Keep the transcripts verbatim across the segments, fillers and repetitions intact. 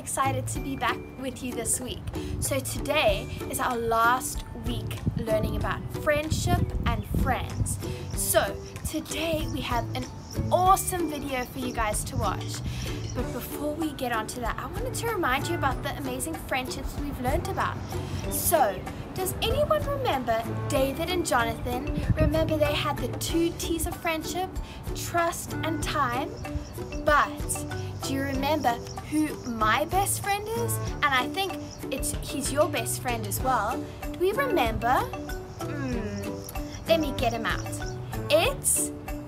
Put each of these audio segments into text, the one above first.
excited to be back with you this week. So today is our last week learning about friendship and friends. So today we have an awesome video for you guys to watch. But before we get on to that, I wanted to remind you about the amazing friendships we've learned about. So, does anyone remember David and Jonathan? Remember they had the two T's of friendship, trust and time? But do you remember who my best friend is? And I think it's he's your best friend as well. Do we remember? Hmm, let me get him out. It's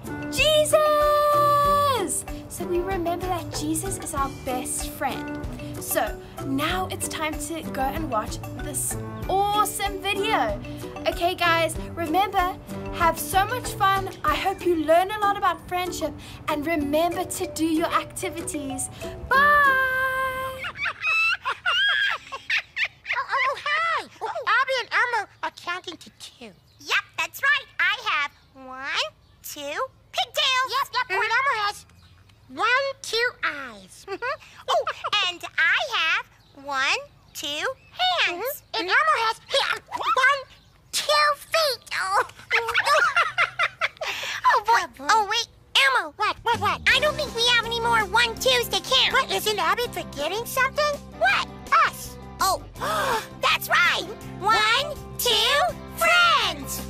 Jesus! So we remember that Jesus is our best friend. So now it's time to go and watch this awesome video. Okay guys, remember, have so much fun. I hope you learn a lot about friendship and remember to do your activities. Bye! oh, oh, hi! Oh, Abby and Elmo are counting to two. Yep, that's right. I have one, two, pigtails. Yep, yep, mm-hmm. And Elmo has one, two eyes. Mm-hmm. Oh, and I have one, two hands. Mm-hmm. And Elmo has one, two feet. Oh, oh boy. Oh, oh, wait, Elmo. What, what, what? I don't think we have any more one, twos to count. What, isn't Abby forgetting something? What? Us. Oh, that's right. One, two, friends.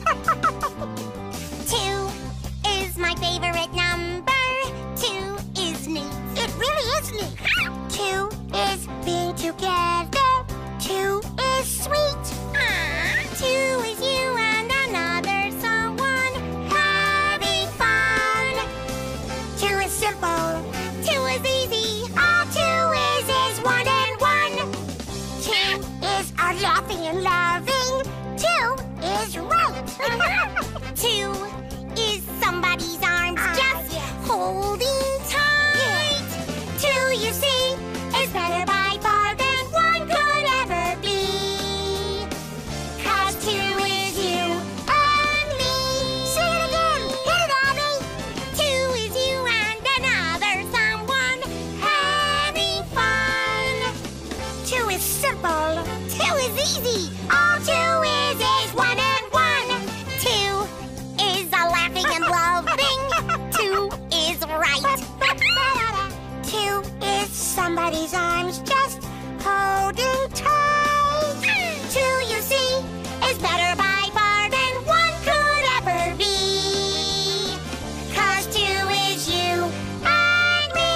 Two is my favorite number. Two is neat. It really is neat. Two is being together. Two is sweet. Aww. Two is you and another someone having fun. Two is simple. Two is easy. All two is is one and one. Two is our laughing and loving. Two is right. Two is somebody's arms uh, just yes. holding tight. Two, you see, is better by far than one could ever be. 'Cause two is you and me. Sing it again. Hit it, Abby. Two is you and another someone having fun. Two is simple. Two is easy. All two is is one and one. Two is a laughing and loving. Two is right. Two is somebody's arms just holding tight. Two, you see, is better by far than one could ever be. 'Cause two is you and me.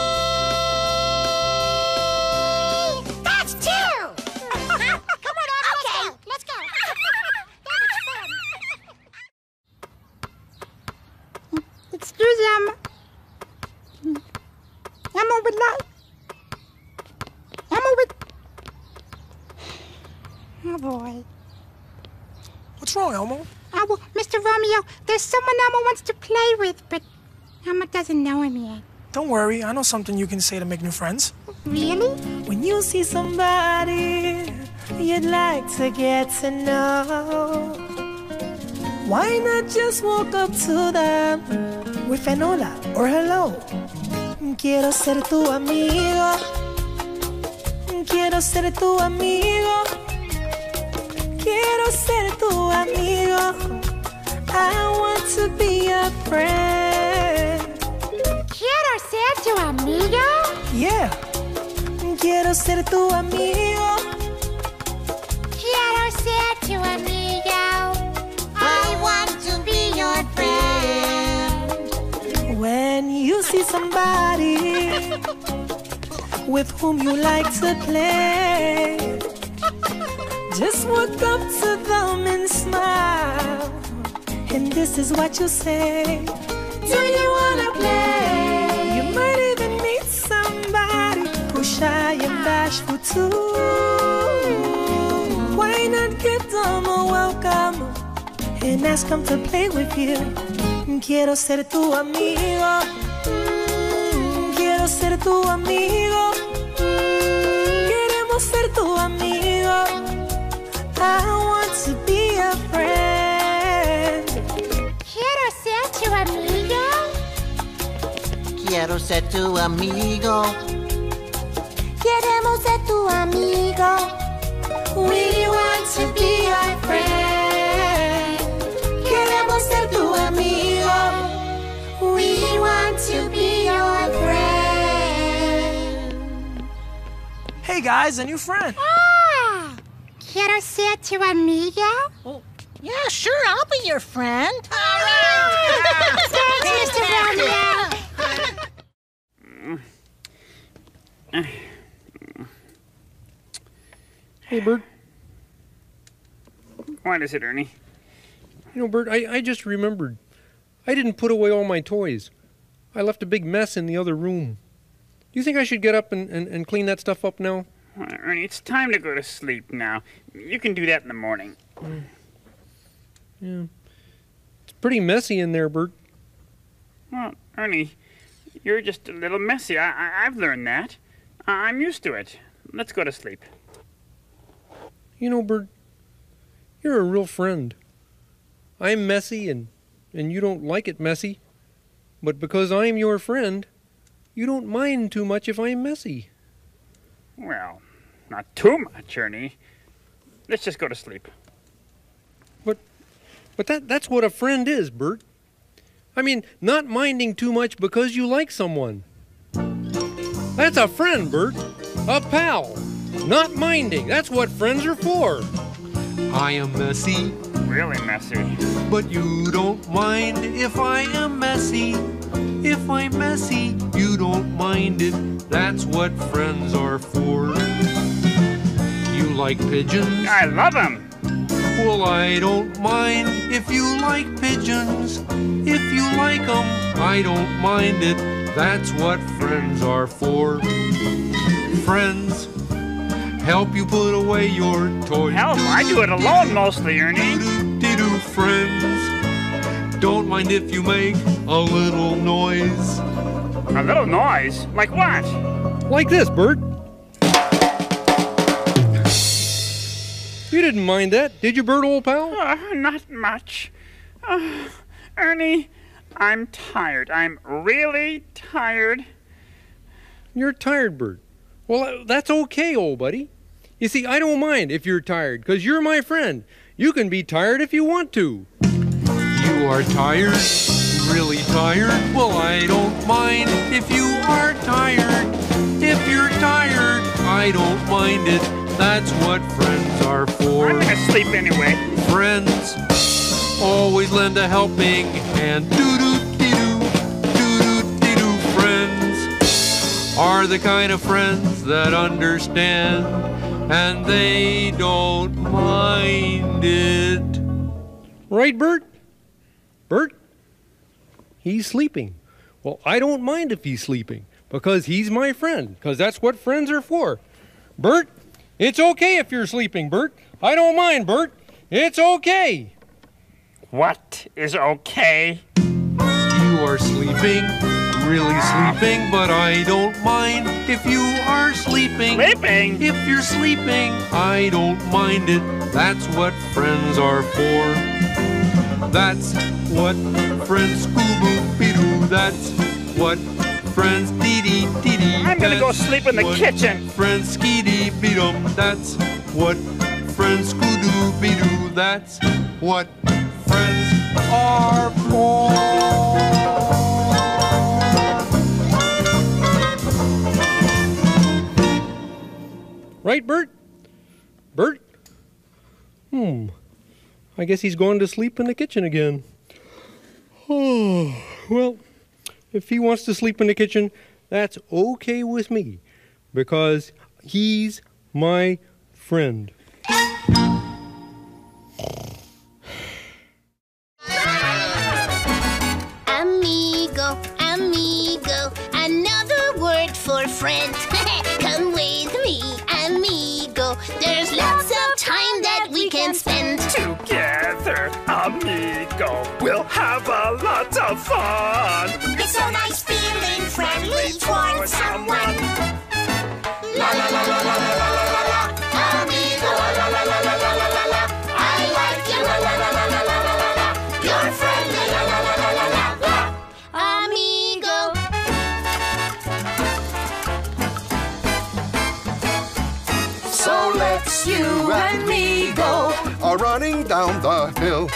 That's two. Come on, Abby. Okay. Let's go. Let's go. That was fun. Excuse me. Elmo would like. Elmo would. Oh boy. What's wrong, Elmo? Oh, well, Mister Romeo, there's someone Elmo wants to play with, but Elmo doesn't know him yet. Don't worry, I know something you can say to make new friends. Really? When you see somebody you'd like to get to know, why not just walk up to them with an hola or hello? Quiero ser tu amigo. Quiero ser tu amigo. Quiero ser tu amigo. I want to be a friend. Quiero ser tu amigo? Yeah. Quiero ser tu amigo. Quiero ser tu amigo. I want to be your friend. When you see somebody with whom you like to play, just walk up to them and smile, and this is what you say. Do you wanna play? You might even meet somebody who's shy and bashful too. Why not give them a welcome and ask them to play with you? Quiero ser tu amigo. Quiero ser tu amigo. Queremos ser tu amigo. I want to be a friend. Quiero ser tu amigo. Quiero ser tu amigo. Queremos Queremos ser tu amigo. We want to be your friend. Queremos ser tu amigo. We want to be your friend. Hey guys, a new friend. Ah! Quiero ser tu amigo? Oh, yeah, sure, I'll be your friend. All right. Thanks, Mister Romeo. Hey, Bert. What is it, Ernie? You know, Bert, I, I just remembered. I didn't put away all my toys. I left a big mess in the other room. Do you think I should get up and, and, and clean that stuff up now? Well, Ernie, it's time to go to sleep now. You can do that in the morning. Mm. Yeah. It's pretty messy in there, Bert. Well, Ernie, you're just a little messy. I, I, I've learned that. I, I'm used to it. Let's go to sleep. You know, Bert, you're a real friend. I'm messy and, and you don't like it messy. But because I'm your friend, you don't mind too much if I'm messy. Well, not too much, Ernie. Let's just go to sleep. But, but that, that's what a friend is, Bert. I mean, not minding too much because you like someone. That's a friend, Bert. A pal. Not minding. That's what friends are for. I am messy. Really messy. But you don't mind if I am messy. If I'm messy, you don't mind it. That's what friends are for. You like pigeons? I love them. Well, I don't mind if you like pigeons. If you like them, I don't mind it. That's what friends are for. Friends help you put away your toys. Help, I do it alone mostly, Ernie. Do friends don't mind if you make a little noise. A little noise? Like what? Like this, Bert. You didn't mind that, did you, Bert, old pal? Uh, not much. Uh, Ernie, I'm tired. I'm really tired. You're tired, Bert. Well, that's okay, old buddy. You see, I don't mind if you're tired, because you're my friend. You can be tired if you want to. You are tired? Really tired? Well, I don't mind if you are tired. If you're tired, I don't mind it. That's what friends are for. I'm gonna sleep anyway. Friends always lend a helping hand. Doo-doo-dee-doo, doo-doo-dee-doo. Friends are the kind of friends that understand, and they don't mind it. Right, Bert? Bert? He's sleeping. Well, I don't mind if he's sleeping, because he's my friend, because that's what friends are for. Bert, it's okay if you're sleeping, Bert. I don't mind, Bert. It's okay. What is okay? You are sleeping, really sleeping, but I don't mind if you are sleeping. Sleeping? If you're sleeping, I don't mind it. That's what friends are for. That's what friends scoo-boo-be-doo. That's what friends dee-dee-dee-dee. I'm gonna go That's sleep in the what kitchen. Friends skee-dee-be-dum. That's what friends scoo-doo-be-doo. That's what friends are for. Right, Bert? Bert? Hmm. I guess he's going to sleep in the kitchen again. Oh, well, if he wants to sleep in the kitchen, that's okay with me, because he's my friend. Amigo, amigo, another word for friend. Come with me, amigo. There's lots of time that we can spend together, amigo. We'll have a lot of fun. It's so nice feeling friendly towards someone. La la la la la la la la la. Amigo, la la la la la la la la. I like you, la la la la la la la la. You're friendly, la la la la la la la. Amigo. running down the hill.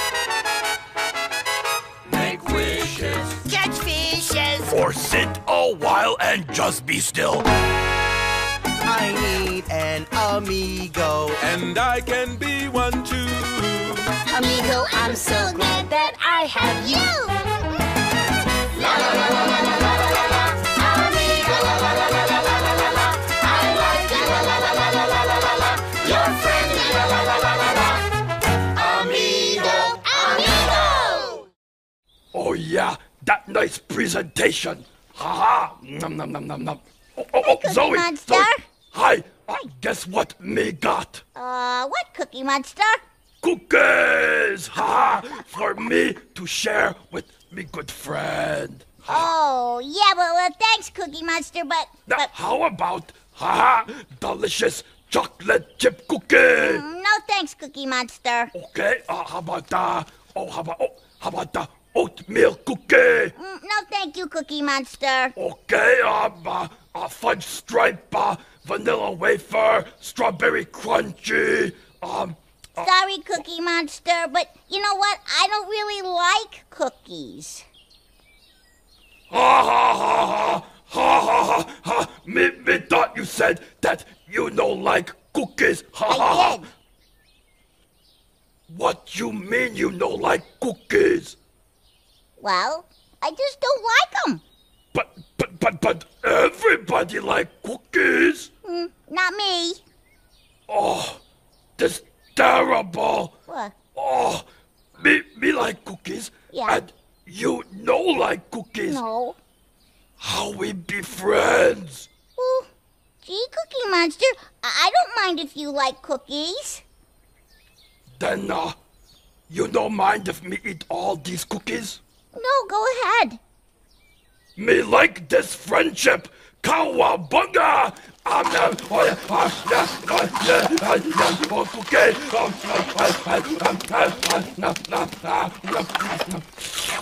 Make wishes. Catch fishes. Or sit a while and just be still. I need an amigo. And I can be one too. Amigo, I'm so glad that I have you. La la la la la la la la la. Amigo, la la la la la la la la la. I like you, la la la la la la la la la. You're friendly, la la la la la la. Amigo, amigo. Oh yeah, that nice presentation. Ha ha. Nom nom nom nom nom. Oh, oh, oh Cookie Zoe. Monster? Zoe. Hi. Uh, guess what me got? Uh, what, Cookie Monster? Cookies! Ha! For me to share with me good friend. Oh, yeah, well, well, thanks, Cookie Monster, but... Now, but how about, ha ha, delicious chocolate chip cookie? mm, no thanks, Cookie Monster. Okay, uh, how about, uh, oh, how about, oh, how about the oatmeal cookie? Mm, no thank you, Cookie Monster. Okay, um, uh, uh, fudge stripe, uh, vanilla wafer, strawberry crunchy, um... Uh, Sorry, Cookie Monster, but you know what? I don't really like cookies. Ha ha ha ha ha ha ha ha! Me, me thought you said that you don't like cookies. Ha ha ha! I did. What you mean you don't like cookies? Well, I just don't like them. But but but but everybody like cookies. Mm, not me. Oh, this terrible. What? Oh, me me like cookies. Yeah. And you no like cookies. No. How we be friends? Well, gee, Cookie Monster, I, I don't mind if you like cookies. Then uh, you don't mind if me eat all these cookies? No, go ahead. Me like this friendship. Cowabunga! Um, um, oh, yeah, uh, yeah, uh, yeah, uh, yeah, oh, okay. Um, um, um, um, um, um, um, um, um,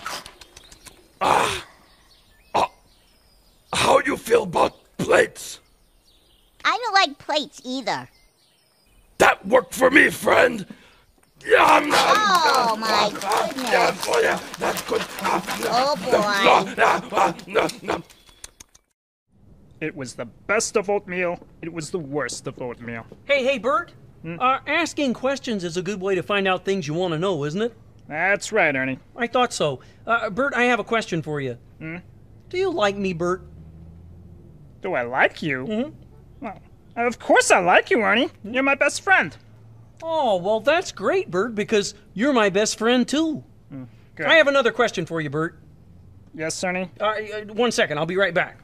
Ah, uh, how you feel about plates? I don't like plates either. That worked for me, friend. Yeah, um, Oh, uh, my uh, uh, goodness. yeah, oh, yeah, that's good. Uh, Oh, uh, boy. uh, uh, no, no. It was the best of oatmeal. It was the worst of oatmeal. Hey, hey, Bert. Uh, asking questions is a good way to find out things you want to know, isn't it? That's right, Ernie. I thought so. Uh, Bert, I have a question for you. Hmm? Do you like me, Bert? Do I like you? Mm-hmm. Well, of course I like you, Ernie. You're my best friend. Oh, well, that's great, Bert, because you're my best friend, too. Mm, good. I have another question for you, Bert. Yes, Ernie? Uh, uh, one second, I'll be right back.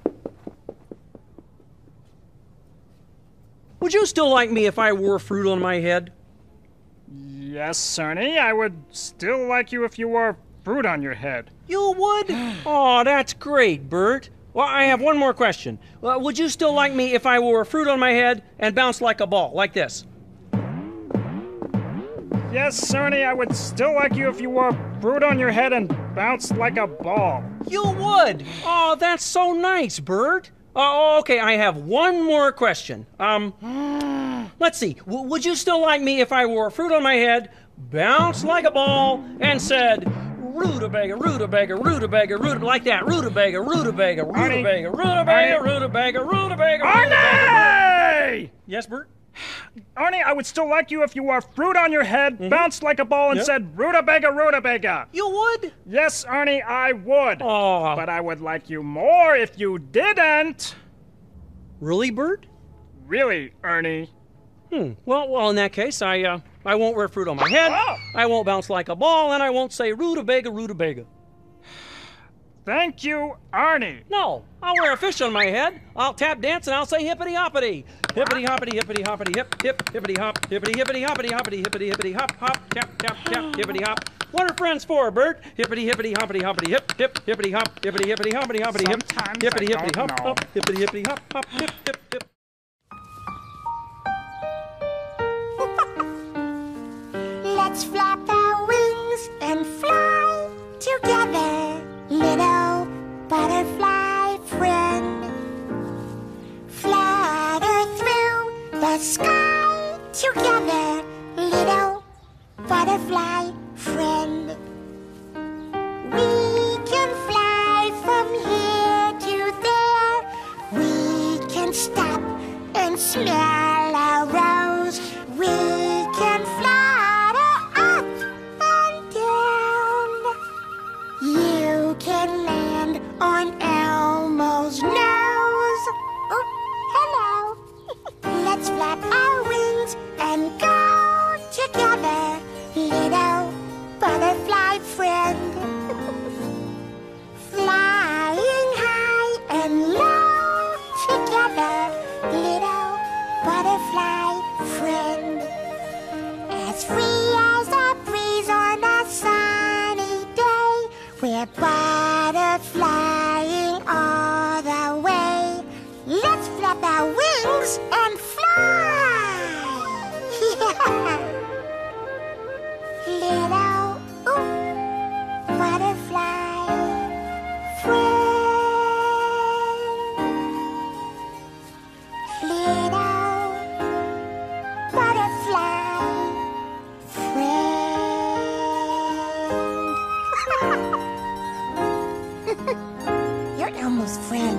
Would you still like me if I wore fruit on my head? Yes, Ernie. I would still like you if you wore fruit on your head. You would? Oh, that's great, Bert. Well, I have one more question. Uh, would you still like me if I wore fruit on my head and bounced like a ball, like this? Yes, Ernie, I would still like you if you wore fruit on your head and bounced like a ball. You would? Oh, that's so nice, Bert. Oh, okay, I have one more question. Um, let's see. W- would you still like me if I wore fruit on my head, bounced like a ball, and said, rutabaga, rutabaga, rutabaga, rutabaga, like that, rutabaga, rutabaga, rutabaga, rutabaga, rutabaga, rutabaga, Arnie! Yes, Bert? Arnie, I would still like you if you wore fruit on your head, mm-hmm. bounced like a ball, and yep. said, rutabaga, rutabaga. You would? Yes, Arnie, I would. Oh. But I would like you more if you didn't. Really, Bert? Really, Ernie. Hmm. Well, well, in that case, I, uh, I won't wear fruit on my head, oh. I won't bounce like a ball, and I won't say rutabaga, rutabaga. Thank you, Arnie. No, I'll wear a fish on my head, I'll tap dance, and I'll say hippity hoppity. Hippity hoppity, hippity hoppity, hip, hip, hippity hop, hippity hippity hoppity hoppity, hippity hippity hop, hop, tap, tap, tap, hippity hop. What are friends for, Bert? Hippity hippity hoppity hoppity, hip, hip, hippity hop, hippity hippity hoppity hoppity, hip, hippity hippity hop, hop, hippity hippity hop, hop, hip, hip, hip. Let's flap our wings and fly together, little butterfly friend. Flutter through the sky together, little butterfly friend. We can fly from here to there. We can stop and smell a rose. We can flutter up and down. You can land on Elmo's nose. Oh, hello. Let's flap our wings and go together, little butterfly friend. Flying high and low together, little butterfly friend. As free as a breeze on a sunny day, we're butterflying all the way. Let's flap our wings and fly! Little ooh, butterfly friend. Little butterfly friend. You're Elmo's friend.